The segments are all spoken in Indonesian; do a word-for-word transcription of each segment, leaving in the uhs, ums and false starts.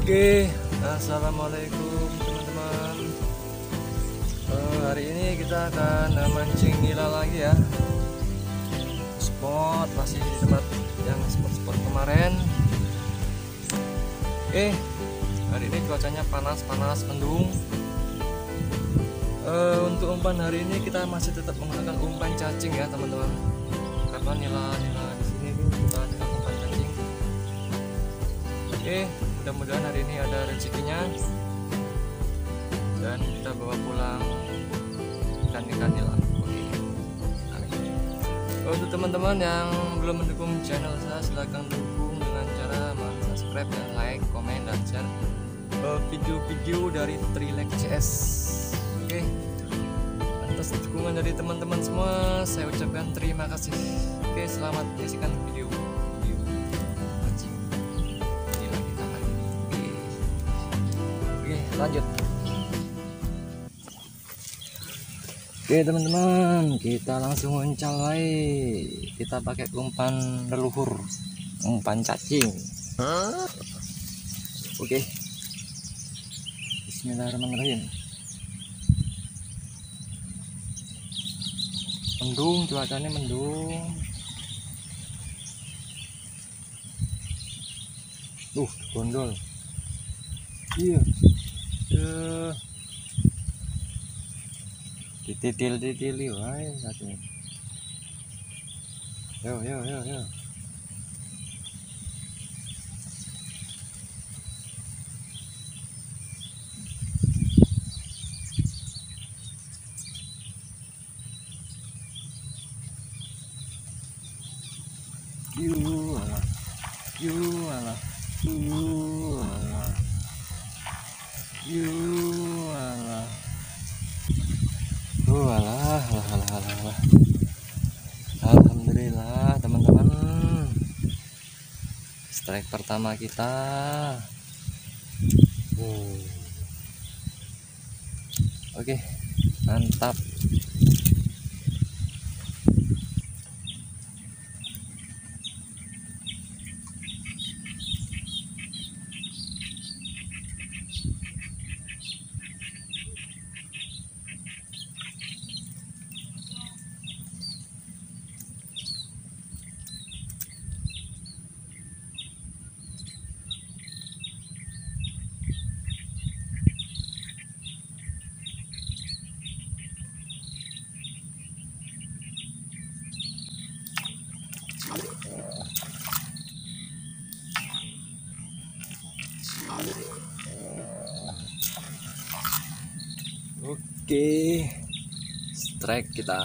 Oke, assalamualaikum teman-teman. Uh, hari ini kita akan uh, mancing nila lagi ya. Spot masih di tempat yang spot-spot kemarin. Oke, hari ini cuacanya panas-panas mendung. Uh, untuk umpan hari ini kita masih tetap menggunakan umpan cacing ya teman-teman. Karena nila-nila di sini tuh kita dengan umpan cacing. Oke, mudah-mudahan hari ini ada rezekinya dan kita bawa pulang ikan-ikan nila. Oke. Untuk teman-teman yang belum mendukung channel saya, silahkan dukung dengan cara subscribe dan like, komen, dan share video-video dari Trilek C S. Oke, atas dukungan dari teman-teman semua saya ucapkan terima kasih. Oke, selamat menyaksikan video video mancing nila kita hari ini. Oke, Oke lanjut. Oke teman-teman, kita langsung uncal lagi. Kita pakai umpan leluhur, umpan cacing. Oke, Bismillahirrahmanirrahim. Mendung, cuacanya mendung. Tuh, gondol. Iya. Yeah. Dititil-titili wae satunya. Yo yo yo yo. Yu alah. Yu alah. Yu alah. Yu alah. Oh alah, alah, alah, alah, alah. Alhamdulillah teman-teman, strike pertama kita. Oh. Oke, mantap. Oke, strike kita.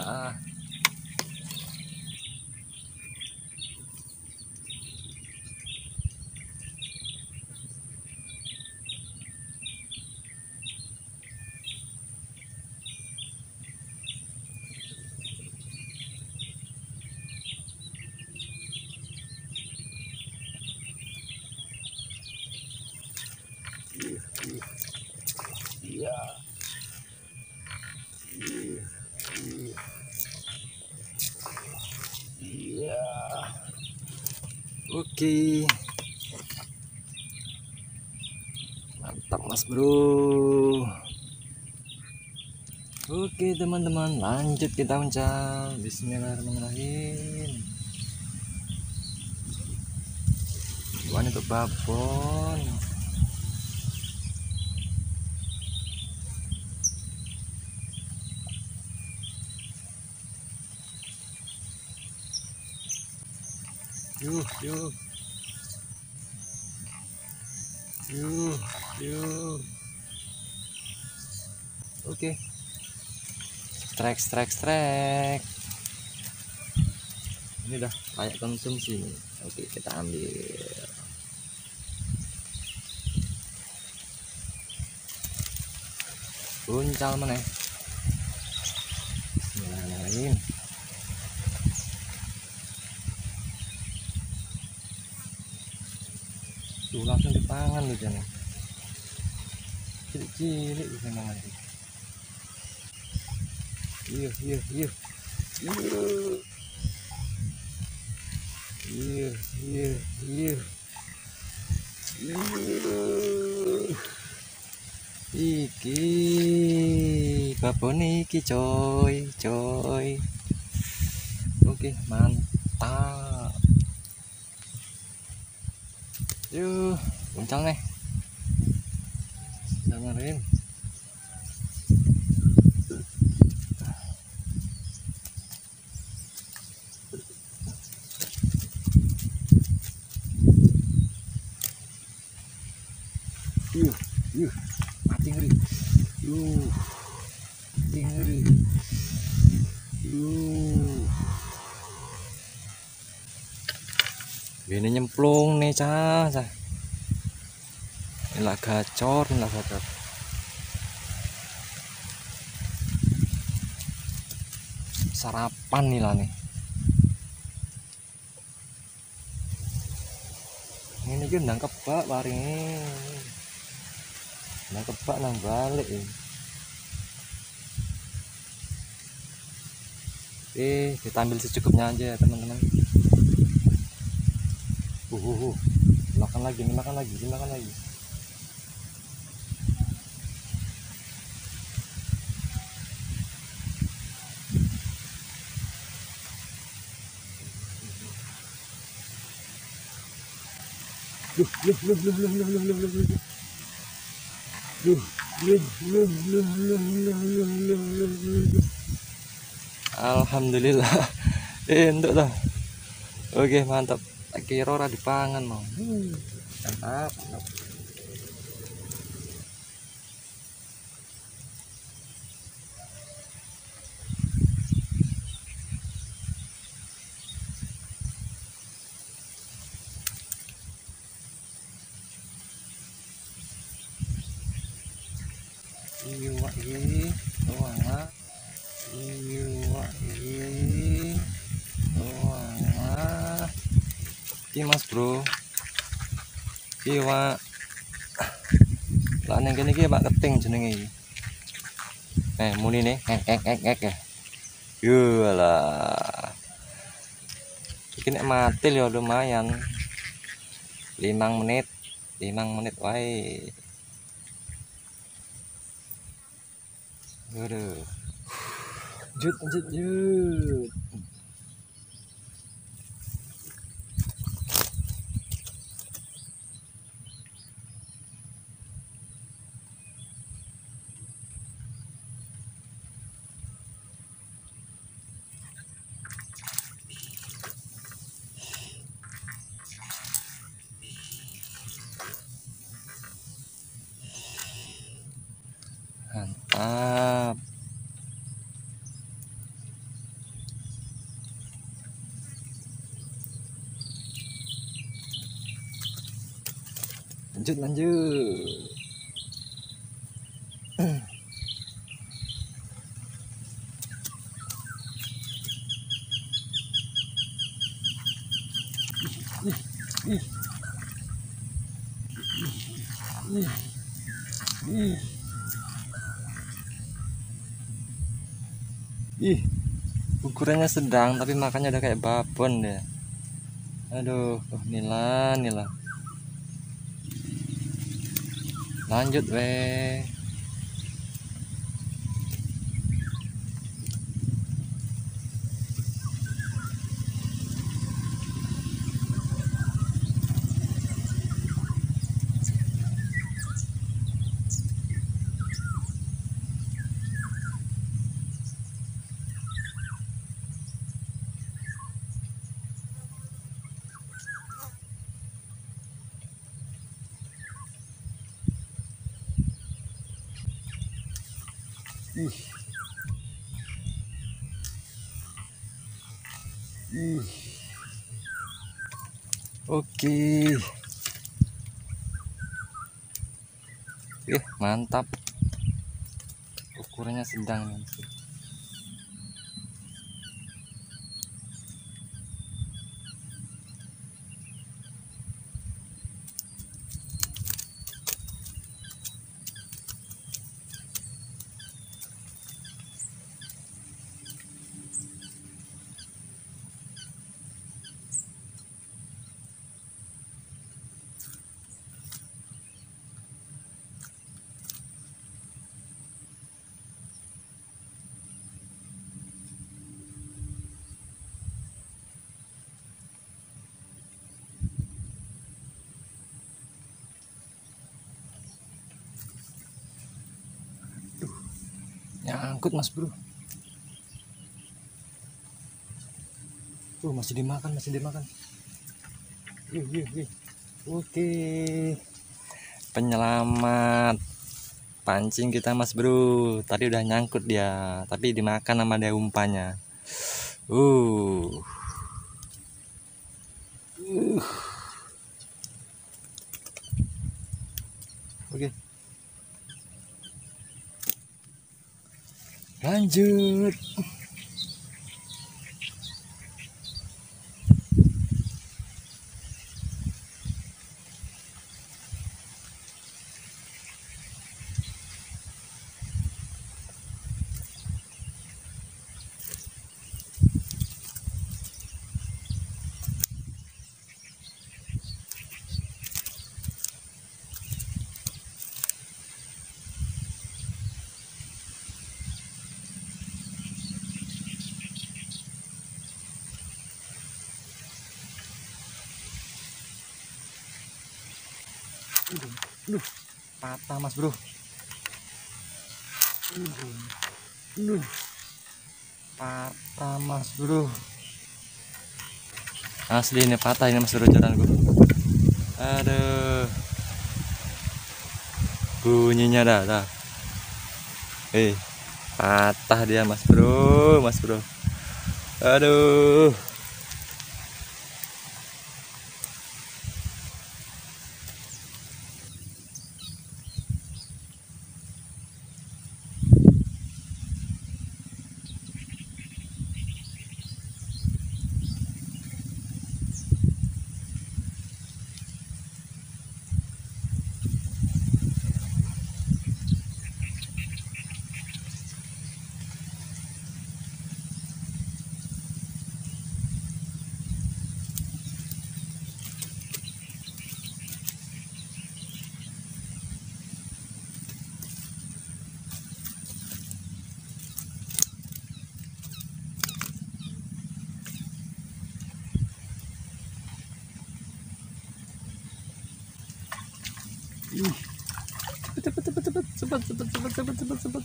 Iya. Iya. Oke. Mantap Mas Bro. Oke teman-teman, lanjut kita uncal. Bismillahirrahmanirrahim. Bukan itu babon. Yuh, yuh, yuh, yuh. Oke, strike, strike, strike. Ini udah layak konsumsi. Oke, kita ambil. Uncal mana? Bismillahirrahmanirrahim. Tuh langsung dipangan loh jangan cilik-cilik bisa mangan. Iya iya iya iya iya iya iya iya Iki babon iki coy coy. Oke mantap. Yuk puncang nih dengerin. Yuh yuh mati ngeri. Yuh mati ngeri. Yuh ini nyemplung nih cah cah. Inilah gacor, inilah gacor. Sarapan nih lah nih. Ini kan nang kebak paring. Nang kebak nang balik. Eh, kita ambil secukupnya aja ya teman-teman. Uh, uh, uh. Makan lagi, nih makan lagi, nih makan lagi. Duh, duh, duh, duh, duh, duh, duh, duh, duh, duh. Duh, duh, duh, duh, duh, duh, duh, duh, duh, duh. Alhamdulillah. Eh, untuk dah. Oke, mantap. Kira ora dipangan mau. Hmm, mantap. Iwa ini, doang Iwa ini, doang Iki mas bro, Iwa. Lah neng kene iki Pak Keting jenenge iki. Eh muni nih, ek ek ek ek ya. Yalah. Iki nek mati ya lumayan. Limang menit, limang menit wae. Aduh. Jut jut jut. Mantap. Lanjut lanjut. Ih, ih. Ih. Ih. Ih. Ukurannya sedang tapi makannya udah kayak babon deh. Aduh, oh, nila nila. Lanjut weh. Ih. Ih. Oke. Eh, mantap. Ukurannya sedang nanti. Nyangkut mas bro. Tuh masih dimakan, masih dimakan. Yuh, yuh, yuh. Oke, penyelamat pancing kita mas bro. Tadi udah nyangkut dia, tapi dimakan sama dia umpannya. Uh, uh. Oke, lanjut. Aduh, aduh, patah mas bro. Aduh, aduh, patah mas bro. Asli ini patah ini mas bro jaranku. Aduh, bunyinya dah, dah. Eh, patah dia mas bro, mas bro. Aduh. Cepet cepet cepet cepet cepet cepet cepet cepet cepet.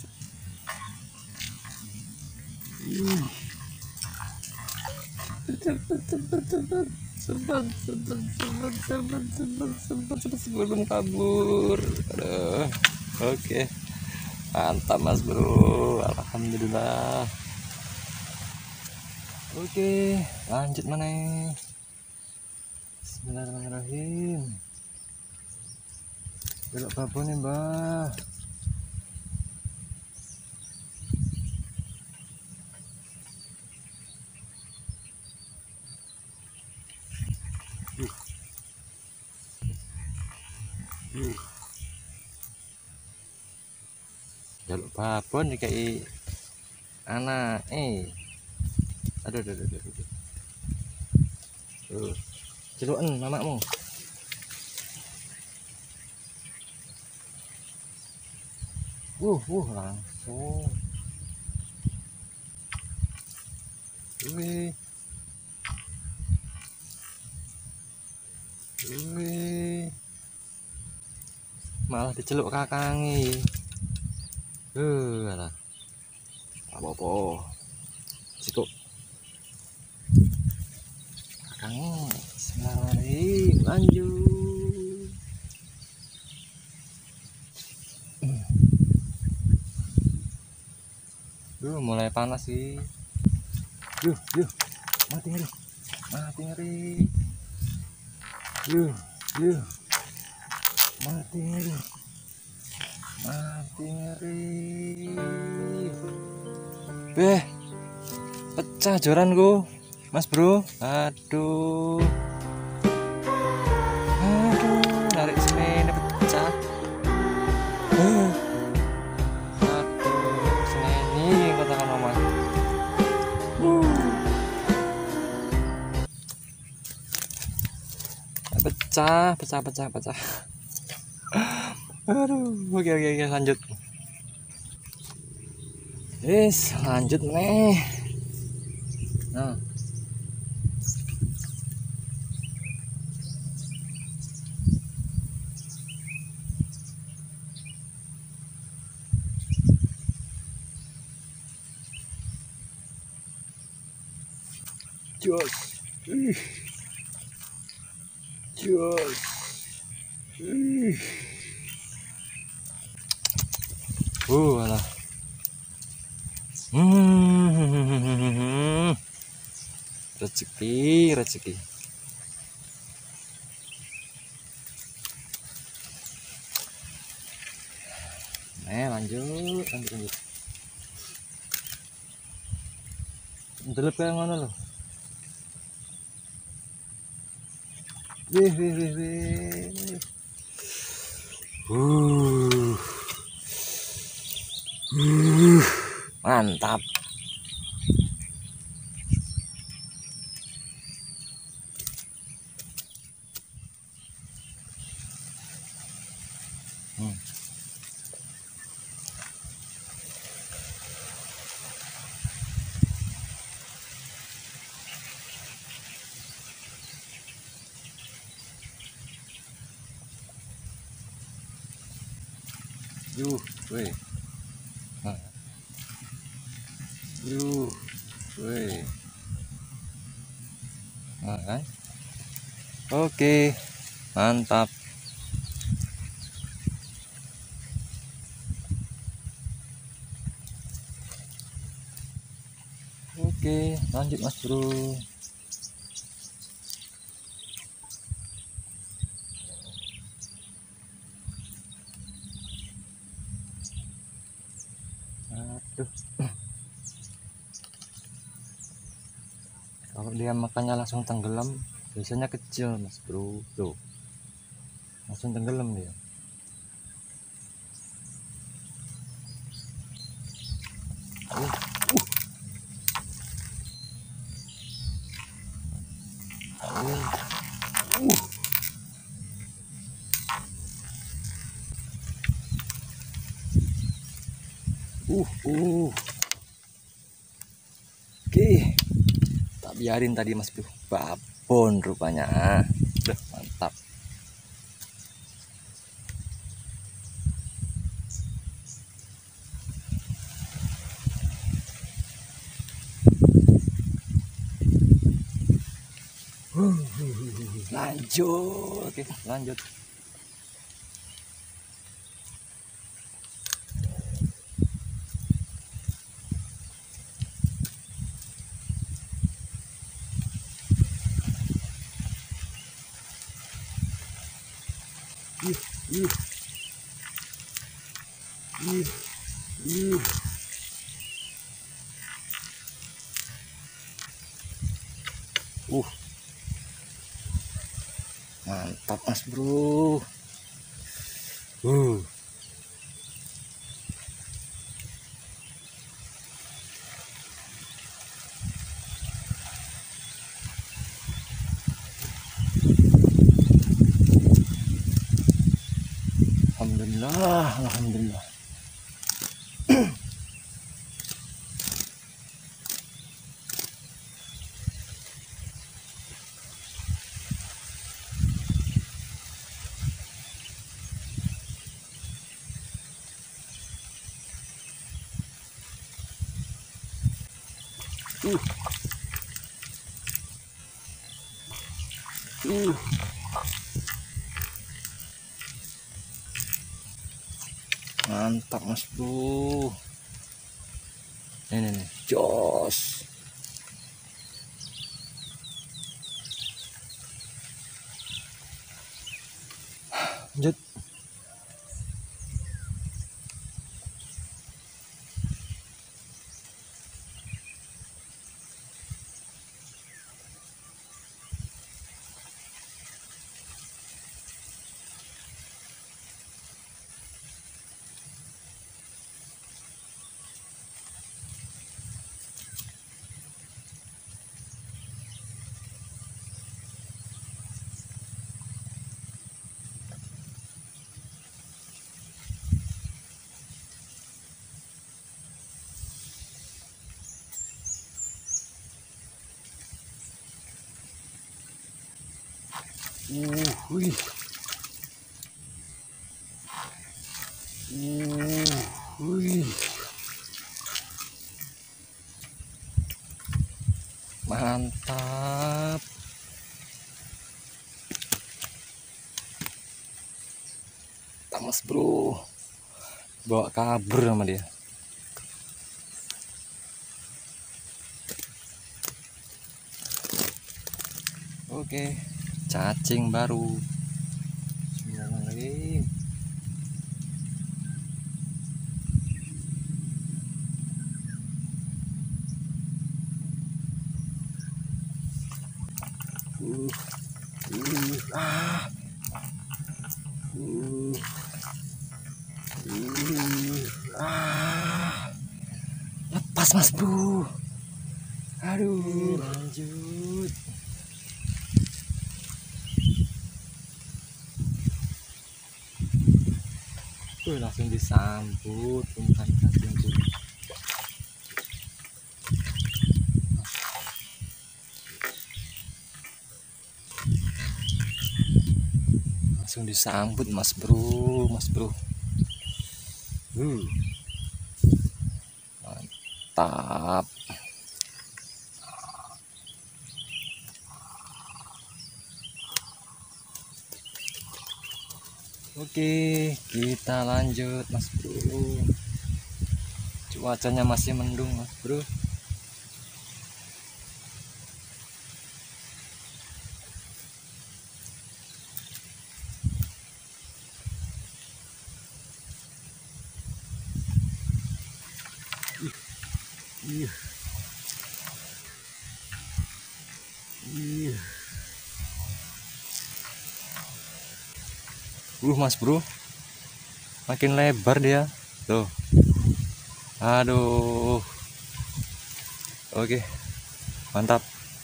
Cepet cepet cepet cepet cepet cepet cepet cepet cepet cepet sebelum kabur. Aduh. Oke, mantap mas bro, alhamdulillah. Oke, lanjut mana? Bismillahirrahmanirrahim. Belok babon nih mbah. Uh. Uh. Jaluk babon dikai anak eh. Aduh aduh aduh aduh. Tuh. Celukan mamamu. Uh, uh langsung. Wih. Wih. Malah diceluk kakangi. Eh, alah. Apa-apa. Cukup. Kakang, bismillahirrahmanirrahim. Lanjut. Duh, mulai panas sih. Yuh, yuh. Mati ngeri. Mati ngeri. Yuh, yuh. Mati ngeri. Mati ngeri. Beh, pecah joranku, mas bro. Aduh, aduh, narik sini pecah. Uh. Aduh, sini katakan mama. Uh. Pecah, pecah, pecah, pecah. Aduh, oke, oke, oke, lanjut. Yes, lanjut nih. Nah. Jos. Ih. Jos. Ih. Uh, alah. Hmm. Rezeki, rezeki. Eh, lanjut, lanjut, lanjut. Delep kayak mana lo? Wih, wih, wih, wih. Uh. Uh. Mantap. Hmm. Yuh, weh. Nah. Yuh, weh. Nah, kan? Oke, mantap. Oke, lanjut Mas Bro. Aduh. Kalau dia makannya langsung tenggelam, biasanya kecil Mas Bro. Tuh. Langsung tenggelam dia. Uh. Uh. Uh. Uh, uh. Oke, tak biarin tadi Mas Bro, babon rupanya. Udah mantap. Lanjut, oke, lanjut. Ih, ih. Ih, ih. Uh. Mantap Mas Bro. Uh. Alhamdulillah, alhamdulillah. Uh. Uh. Mantap Mas Bro. Ini nih, jos. Lanjut. Uh, wih. Uh, wih. Mantap. Tamas bro, bawa kabur sama dia. Oke, cacing baru. Bismillahirrahmanirrahim. Uh, uh, ah, uh, uh, ah, lepas mas bro. Aduh, lanjut. Tuh langsung disambut umpan cacing tuh. Langsung disambut mas bro, mas bro. Uh. Mantap. Oke, kita lanjut mas bro. Cuacanya masih mendung mas bro. Iya. Iya. Uh mas bro, makin lebar dia tuh. Aduh. Oke, mantap.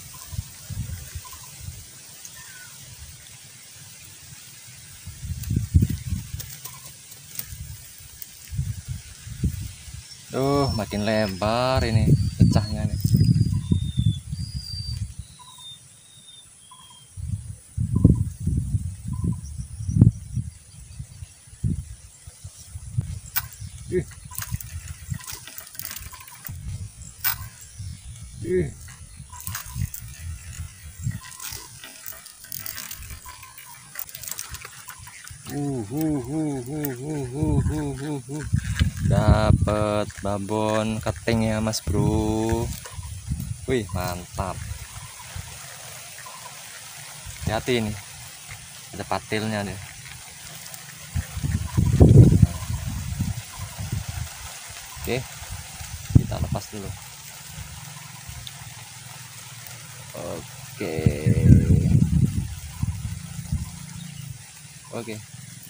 Tuh makin lebar ini pecahnya nih. Ih. Ih. Uh, uh, uh, uh, uh, uh, uh, uh, uh. Dapat babon keting ya mas bro. Wih mantap. Hati-hati nih, ada patilnya deh. Oke, kita lepas dulu. Oke, oke,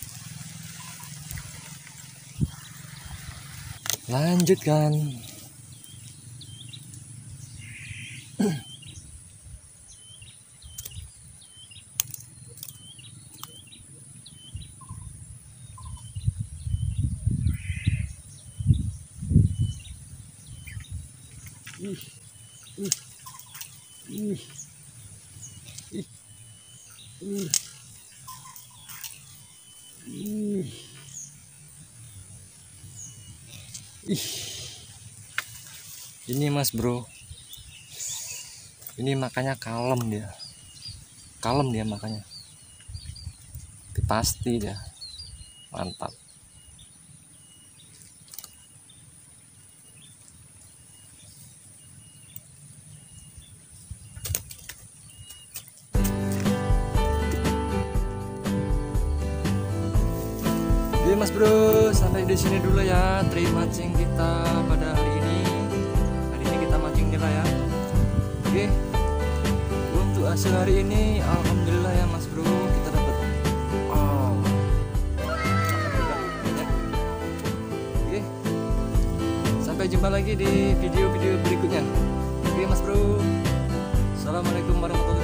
lanjutkan. Ih, ih, ih, ih, ih, ih, ih. Ini mas bro, ini makanya kalem dia, kalem dia makanya, pasti dia mantap. Oke mas bro, sampai di sini dulu ya trik mancing kita pada hari ini. Hari ini kita mancing nila ya. Oke, untuk hasil hari ini alhamdulillah ya mas bro, kita dapat wow, banyak. Oke, sampai jumpa lagi di video-video berikutnya. Oke mas bro, assalamualaikum warahmatullahi wabarakatuh.